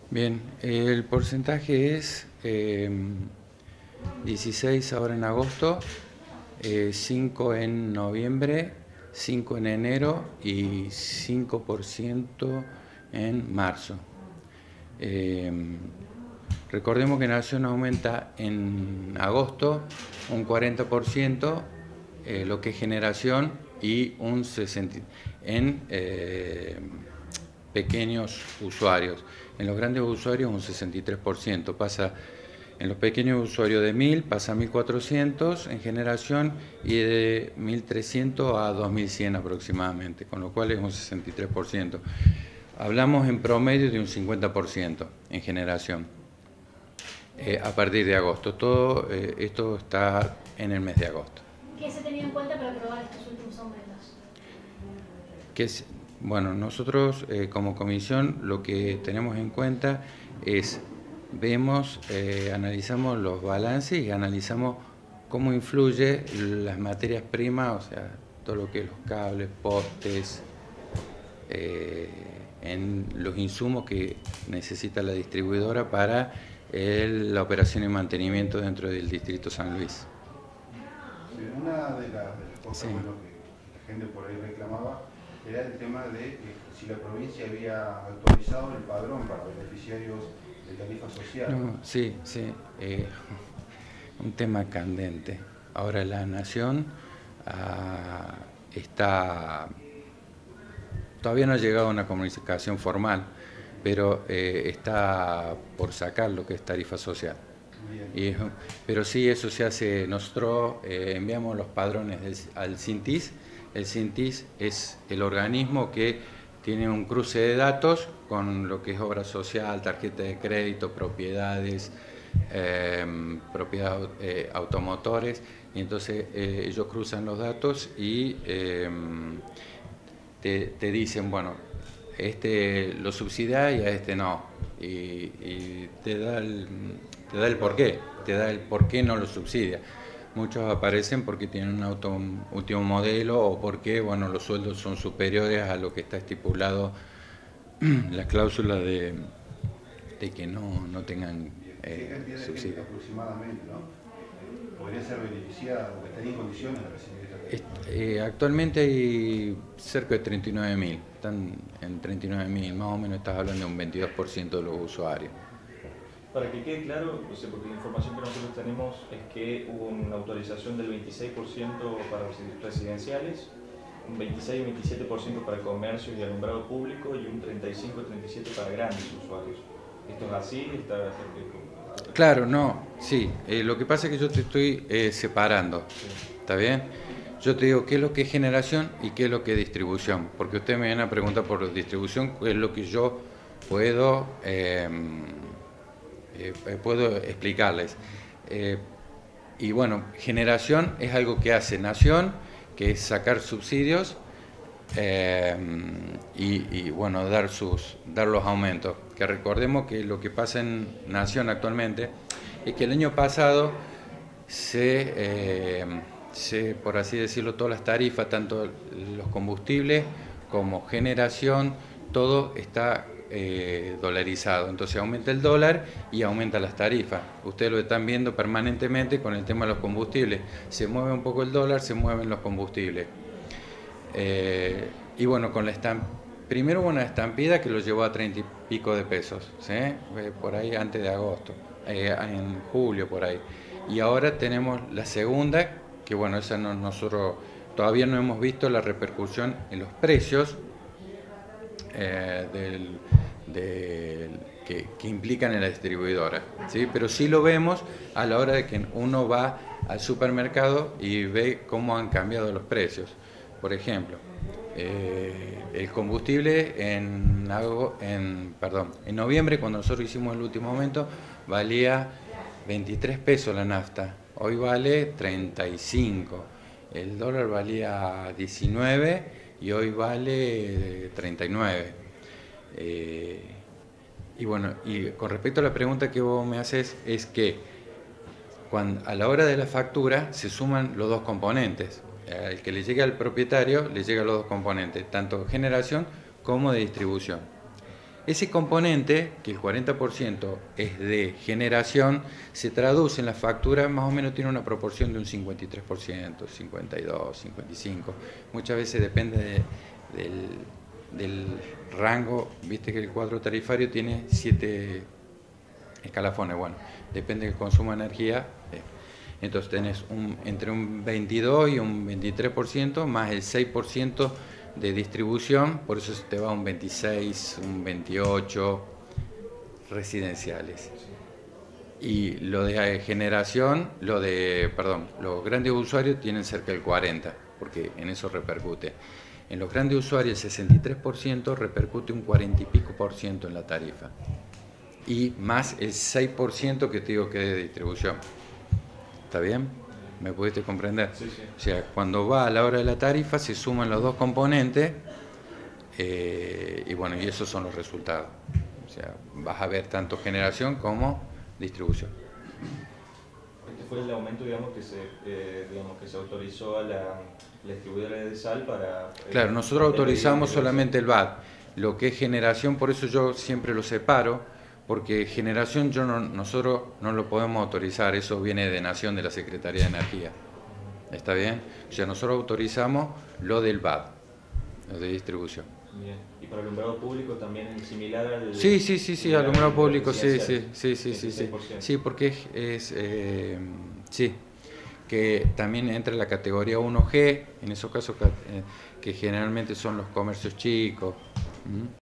Bien, el porcentaje es 16 ahora en agosto, 5 en noviembre, 5 en enero y 5% en marzo. Eh, Recordemos que Nación aumenta en agosto un 40%, lo que es generación, y un 60% en pequeños usuarios. En los grandes usuarios un 63%. Pasa en los pequeños usuarios de 1000 pasa a 1400 en generación, y de 1300 a 2100 aproximadamente, con lo cual es un 63%. Hablamos en promedio de un 50% en generación a partir de agosto. Todo esto está en el mes de agosto. ¿Qué se tenía en cuenta para aprobar estos últimos aumentos? Bueno, nosotros como comisión lo que tenemos en cuenta es, analizamos los balances y analizamos cómo influye las materias primas, o sea, todo lo que es los cables, postes, en los insumos que necesita la distribuidora para la operación y mantenimiento dentro del distrito San Luis. Sí, una de las cosas, Sí. bueno, que la gente por ahí reclamaba era el tema de si la provincia había actualizado el padrón para beneficiarios de tarifa social. No, sí, un tema candente. Ahora la Nación todavía no ha llegado a una comunicación formal, pero está por sacar lo que es tarifa social. Pero sí, eso se hace. Nosotros enviamos los padrones al CINTIS. El CINTIS es el organismo que tiene un cruce de datos con lo que es obra social, tarjeta de crédito, propiedades, automotores, y entonces ellos cruzan los datos y te dicen, bueno, este lo subsidia y a este no, y te da el porqué, te da el por qué no lo subsidia. Muchos aparecen porque tienen un auto último modelo, o porque, bueno, los sueldos son superiores a lo que está estipulado, la cláusula de que no tengan ¿Qué cantidad de subsidio. gente aproximadamente, no? Podría ser beneficiada o estaría en condiciones de recibir esta tarifa? Actualmente hay cerca de 39.000, están en 39.000, más o menos estás hablando de un 22% de los usuarios. Para que quede claro, porque la información que nosotros tenemos es que hubo una autorización del 26% para residenciales, un 26 y 27% para comercios y alumbrado público, y un 35 y 37% para grandes usuarios. ¿Esto es así? Claro, no, sí. Lo que pasa es que yo te estoy separando, ¿está bien? Yo te digo qué es lo que es generación y qué es lo que es distribución, porque ustedes me vienen a preguntar por distribución, qué es lo que yo puedo explicarles. Y bueno, generación es algo que hace Nación, que es sacar subsidios y bueno, dar los aumentos. Que recordemos que lo que pasa en Nación actualmente es que el año pasado por así decirlo, todas las tarifas, tanto los combustibles como generación, todo está dolarizado. Entonces aumenta el dólar y aumenta las tarifas. Ustedes lo están viendo permanentemente con el tema de los combustibles. Se mueve un poco el dólar, se mueven los combustibles. Y bueno, primero hubo una estampida que lo llevó a 30 y pico de pesos, ¿sí? Por ahí antes de agosto, en julio por ahí. Y ahora tenemos la segunda, que bueno, esa nosotros todavía no hemos visto la repercusión en los precios que implican en la distribuidora, ¿sí? Pero sí lo vemos a la hora de que uno va al supermercado y ve cómo han cambiado los precios. Por ejemplo, el combustible en noviembre, cuando nosotros hicimos el último aumento, valía 23 pesos la nafta. Hoy vale 35. El dólar valía 19 y hoy vale 39. Y bueno, y con respecto a la pregunta que vos me haces, es que a la hora de la factura se suman los dos componentes. El que le llega al propietario le llegan los dos componentes, tanto generación como de distribución. Ese componente, que el 40% es de generación, se traduce en la factura, más o menos tiene una proporción de un 53%, 52, 55. Muchas veces depende del rango, viste que el cuadro tarifario tiene 7 escalafones, bueno, depende del consumo de energía. Entonces tenés entre un 22 y un 23%, más el 6% de distribución, por eso te va un 26, un 28 residenciales. Y lo de generación, los grandes usuarios tienen cerca del 40%, porque en eso repercute. En los grandes usuarios el 63% repercute un 40 y pico % en la tarifa. Y más el 6% que te digo que es de distribución. ¿Está bien? ¿Me pudiste comprender? Sí, sí. O sea, cuando va a la hora de la tarifa se suman los dos componentes y bueno, y esos son los resultados. O sea, vas a ver tanto generación como distribución. Este fue el aumento, digamos, que se autorizó a la distribuidora de sal para... Claro, nosotros autorizamos solamente el VAT. Lo que es generación, por eso yo siempre lo separo, porque generación nosotros no lo podemos autorizar, eso viene de Nación, de la Secretaría de Energía. ¿Está bien? O sea, nosotros autorizamos lo del VAT, lo de distribución. Bien. ¿Y para alumbrado público también es similar al...? Sí, alumbrado público, sí. Sí, porque sí, que también entra en la categoría 1G, en esos casos que generalmente son los comercios chicos.